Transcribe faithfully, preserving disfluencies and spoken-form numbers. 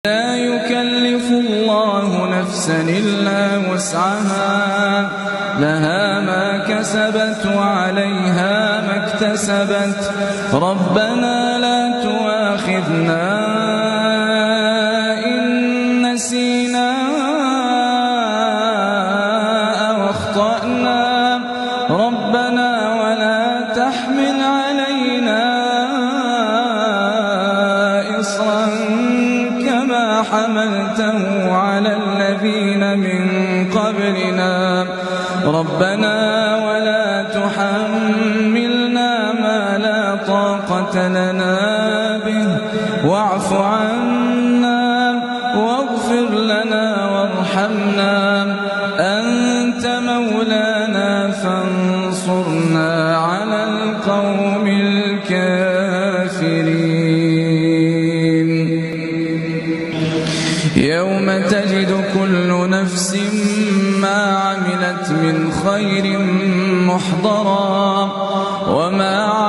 لا يكلف الله نفسا إلا وسعها لها ما كسبت وعليها ما اكتسبت ربنا لا تؤاخذنا إن نسينا أو أخطأنا ربنا ولا تحمل علينا إصرا كما حملته على الذين من قبلنا ربنا ولا تحملنا ما لا طاقة لنا به واعف عنا واغفر لنا وارحمنا أنت مولانا فانصرنا على القوم الكافرين يوم تجد كل نفس ما عملت من خير محضرا وما